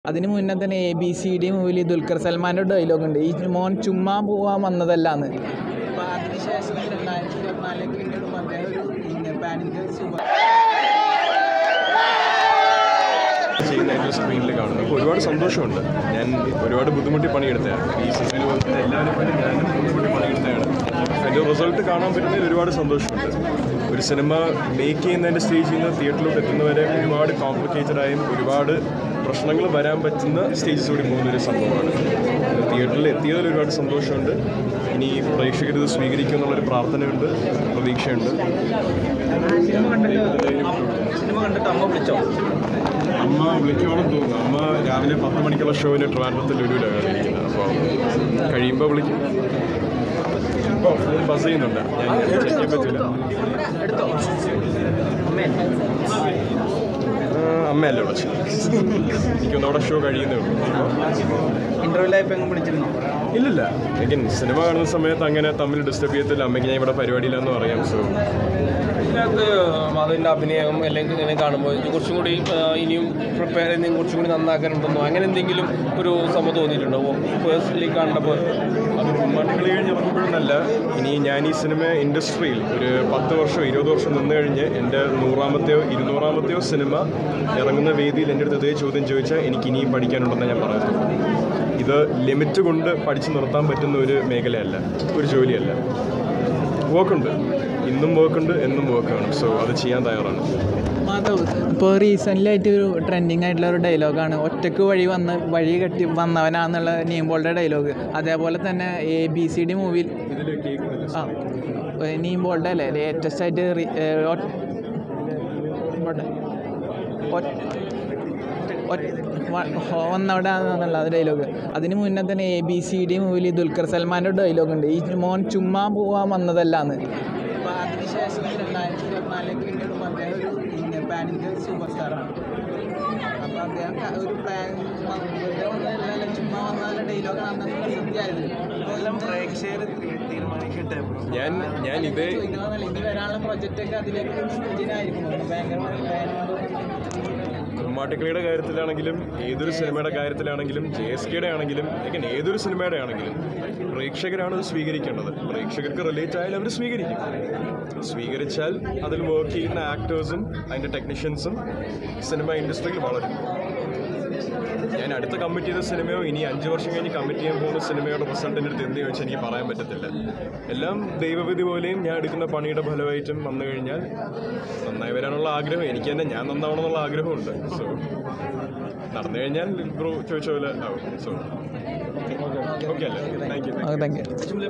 അതിന് മുന്നേ തന്നെ ABCD മൂവിയിൽ ദുൽഖർ സൽമാൻ്റെ ഡയലോഗ് ഉണ്ട്, ഈ മോൻ ചുമ്മാ പോവാൻ വന്നതല്ലാന്ന്. അപ്പോൾ അതിനുശേഷം 2024 പിന്നീട് അദ്ദേഹം ഒരു പാൻ ഇന്ത്യൻ സൂപ്പർ ചെയ്യുന്ന സ്ക്രീനിൽ കാണുന്നു. അപ്പോൾ ഒരുപാട് സന്തോഷമുണ്ട്. ഞാൻ ഒരുപാട് ബുദ്ധിമുട്ടി പണിയെടുത്തതാണ്. ഈ സിനിമയിൽ പോലത്തെ എല്ലാവരും പോലെ ഞാനും ബുദ്ധിമുട്ടി പണിയെടുത്തതാണ്. അതിൻ്റെ റിസൾട്ട് കാണാൻ പറ്റുന്നതിൽ ഒരുപാട് സന്തോഷമുണ്ട്. ഒരു സിനിമ മേക്ക് ചെയ്യുന്നതിൻ്റെ സ്റ്റേജിൽ നിന്ന് തിയേറ്ററിലോട്ട് എത്തുന്നവരെ ഒരുപാട് കോംപ്ലിക്കേറ്റഡായും ഒരുപാട് പ്രശ്നങ്ങൾ വരാൻ പറ്റുന്ന സ്റ്റേജസ് കൂടി പോകുന്നൊരു സംഭവമാണ്. തിയേറ്ററിൽ എത്തിയതിൽ ഒരുപാട് സന്തോഷമുണ്ട്. ഇനി പ്രേക്ഷകർ ഇത് സ്വീകരിക്കും എന്നുള്ളൊരു പ്രാർത്ഥനയുണ്ട്, പ്രതീക്ഷയുണ്ട്. അമ്മ വിളിക്കുവാണെന്ന് തോന്നുന്നു. അമ്മ രാവിലെ 10 മണിക്കുള്ള ഷോവിന് ട്രിവാൻഡ്രത്തിൽ ലുലുവിലാണ് ഇരിക്കുന്നത്. അപ്പോൾ കഴിയുമ്പോൾ വിളിക്കും. ഇപ്പോൾ ഫോൺ ബസ് ചെയ്യുന്നുണ്ട്, ഞാൻ ചെക്ക് ചെയ്യാൻ പറ്റില്ല. അമ്മയല്ല വിളിച്ചു. എനിക്കൊന്നും അവിടെ ഷോ കഴിയുന്നേ ഉള്ളൂ. ഇൻ്റർവ്യൂലായപ്പോൾ എങ്ങനെ വിളിച്ചിരുന്നോ? ഇല്ലില്ല. എഗൈൻ സിനിമ കാണുന്ന സമയത്ത് അങ്ങനെ തമ്മിൽ ഡിസ്റ്റർബ് ചെയ്യത്തില്ല. അമ്മയ്ക്ക് ഞാൻ ഇവിടെ പരിപാടിയില്ലെന്ന് പറയാം. സോ ഇതിനകത്ത് അതിൻ്റെ അഭിനയം അല്ലെങ്കിൽ ഇങ്ങനെ കാണുമ്പോൾ കുറച്ചും കൂടി ഇനിയും പ്രിപ്പയർ ചെയ്യുന്ന കുറച്ചും കൂടി നന്നാക്കാനുണ്ടെന്നോ അങ്ങനെ എന്തെങ്കിലും ഒരു സംഭവം തോന്നിയിട്ടുണ്ടോ പേഴ്സണലി കണ്ടപ്പോൾ? അത് മണികൾ കഴിഞ്ഞ് ഇറങ്ങുമ്പോഴൊന്നല്ല. ഇനി ഞാൻ ഈ സിനിമ ഇൻഡസ്ട്രിയിൽ ഒരു 10 വർഷം 20 വർഷം നിന്ന് കഴിഞ്ഞ് എൻ്റെ 100ാമത്തെയോ 200ാമത്തെയോ സിനിമ ഇറങ്ങുന്ന വേദിയിൽ എൻ്റെ അടുത്ത് ഇതേ ചോദ്യം ചോദിച്ചാൽ എനിക്ക് ഇനിയും പഠിക്കാനുണ്ടെന്ന് ഞാൻ പറയത്തുള്ളൂ. ഇത് ലിമിറ്റ് കൊണ്ട് പഠിച്ചു നിർത്താൻ പറ്റുന്ന ഒരു മേഖലയല്ല, ഒരു ജോലിയല്ല. വർക്കുണ്ട്, ഇന്നും വർക്കുണ്ട്, എന്നും വർക്കാണ്. സോ അത് ചെയ്യാൻ തയ്യാറാണ്. മാധവ്, ഇപ്പോൾ റീസെൻ്റ്ലി ആയിട്ട് ഒരു ട്രെൻഡിങ് ആയിട്ടുള്ള ഒരു ഡയലോഗാണ് ഒറ്റക്ക് വഴി കെട്ടി വന്നവനാന്നുള്ള നീംബോളുടെ ഡയലോഗ്. അതേപോലെ തന്നെ ABCD മൂവിയിൽ നീംബോളുടെ അല്ലേ ലേറ്റസ്റ്റ് ആയിട്ട് വന്നവിടെ എന്നുള്ള ഡയലോഗ്. അതിന് മുന്നേ തന്നെ ABCD മൂവിയിൽ ദുൽഖർ സൽമാൻ്റെ ഡയലോഗ് ഉണ്ട്, ഈ മോൻ ചുമ്മാ പോവാൻ വന്നതല്ലാന്ന്. അപ്പോൾ അതിനുശേഷം 2024 പിന്നീട് അദ്ദേഹം ഒരു പാൻ ഇന്ത്യൻ സൂപ്പർ സ്റ്റാറാണ്. അപ്പോൾ അദ്ദേഹം ഒരു പ്ലാൻ ചുമ്മാ വന്നാല ഡയലോഗാണെന്ന് സത്യമായത് പ്രേക്ഷകർ തീരുമാനിക്കട്ടെ. ഞാൻ ഇതേ ഇനി വരാനുള്ള പ്രൊജക്റ്റൊക്കെ അതിലേക്ക് ഇതിനായിരിക്കും ഭയങ്കര കുമ്മാട്ടിക്കളിയുടെ കാര്യത്തിലാണെങ്കിലും ഏതൊരു സിനിമയുടെ കാര്യത്തിലാണെങ്കിലും JSKയുടെ ആണെങ്കിലും അങ്ങനെ ഏതൊരു സിനിമയുടെ ആണെങ്കിലും പ്രേക്ഷകരാണ് അത് സ്വീകരിക്കേണ്ടത്. പ്രേക്ഷകർക്ക് റിലേറ്റ് ആയാലും അവർ സ്വീകരിക്കും. സ്വീകരിച്ചാൽ അതിൽ വർക്ക് ചെയ്യുന്ന ആക്ടേഴ്സും അതിൻ്റെ ടെക്നീഷ്യൻസും സിനിമ ഇൻഡസ്ട്രിയിൽ വളരും. ഞാൻ അടുത്ത കമ്മിറ്റ് ചെയ്ത സിനിമയോ ഇനി 5 വർഷം കഴിഞ്ഞ് കമ്മിറ്റ് ചെയ്യാൻ പോകുന്ന സിനിമയുടെ റിസൾട്ടിൻ്റെ അടുത്ത് എന്ത് ചോദിച്ചാൽ എനിക്ക് പറയാൻ പറ്റത്തില്ല. എല്ലാം ദൈവവിധി പോലെയും ഞാൻ എടുക്കുന്ന പണിയുടെ ഫലമായിട്ടും വന്നു കഴിഞ്ഞാൽ നന്നായി വരാനുള്ള ആഗ്രഹം എനിക്ക് തന്നെ, ഞാൻ നന്നാവണമെന്നുള്ള ആഗ്രഹമുണ്ട്. സോ നടന്നു കഴിഞ്ഞാൽ ബ്രോ ചോദിച്ച പോലെ ആവും. സോ ഓക്കെ അല്ലേ? Thank you.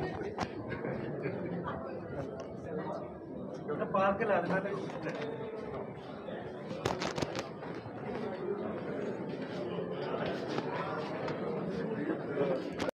പാർക്കിലാണ്